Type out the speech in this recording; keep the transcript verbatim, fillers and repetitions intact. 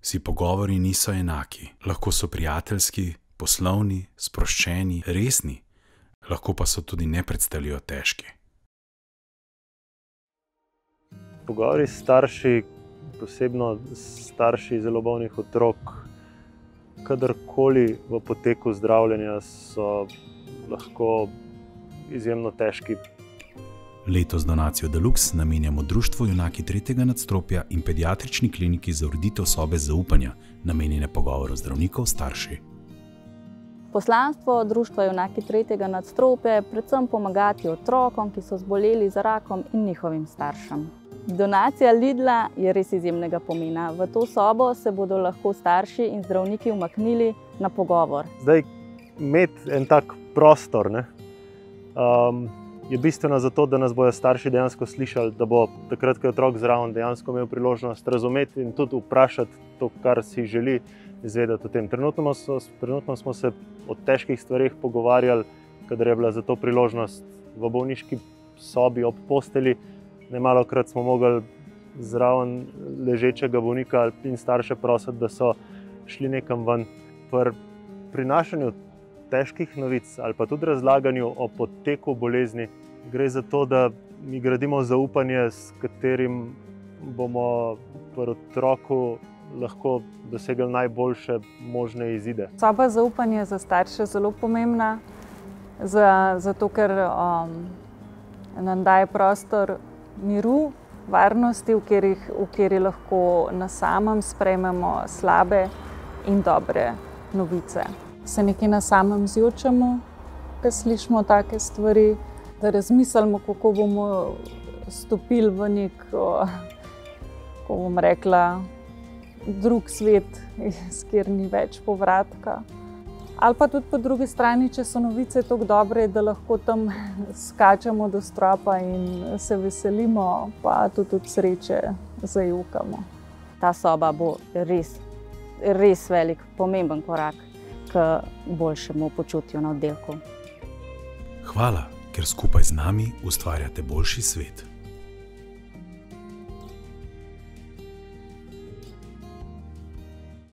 Vsi pogovori niso enaki. Lahko so prijateljski, poslovni, sproščeni, resni, lahko pa so tudi nepredstavljivo težki. Pogovori s starši, posebno starši zelo bolnih otrok, kadarkoli v poteku zdravljenja so lahko izjemno težki. Letos donacijo Deluxe namenjamo Društvu junaki tretjega nadstropja in Pediatrični kliniki za ureditev sobe zaupanja, namenjene pogovoru zdravnikov s starši. Poslanstvo Društva junaki tretjega nadstropja je predvsem pomagati otrokom, ki so zboleli za rakom, in njihovim staršem. Donacija Lidla je res izjemnega pomena. V to sobo se bodo lahko starši in zdravniki umaknili na pogovor. Zdaj, imeti en tak prostor, ne, um, je bistveno zato, da nas bodo starši dejansko slišali, da bo takrat, ko je otrok zraven, dejansko imel priložnost razumeti in tudi vprašati to, kar si želi izvedeti o tem. Trenutno, so, trenutno smo se o težkih stvareh pogovarjali, kadar je bila za to priložnost v bolniški sobi ob posteli. Nemalokrat smo mogli zraven ležečega bolnika in starše prositi, da so šli nekam ven. Pri prinašanju težkih novic ali pa tudi razlaganju o poteku bolezni gre za to, da mi gradimo zaupanje, s katerim bomo pri otroku lahko dosegli najboljše možne izide. Soba zaupanja je za starše zelo pomembna, za, zato ker um, nam daje prostor miru, varnosti, v kateri, v kateri lahko na samem sprejmemo slabe in dobre novice. Se nekaj na samem zjočemo, ko slišimo take stvari, da razmislimo, kako bomo stopili v nek, ko bom rekla, drug svet, iz kjer ni več povratka. Ali pa tudi po drugi strani, če so novice tako dobre, da lahko tam skačemo do stropa in se veselimo, pa tudi od sreče zajokamo. Ta soba bo res, res velik, pomemben korak k boljšemu počutju na oddelku. Hvala, ker skupaj z nami ustvarjate boljši svet.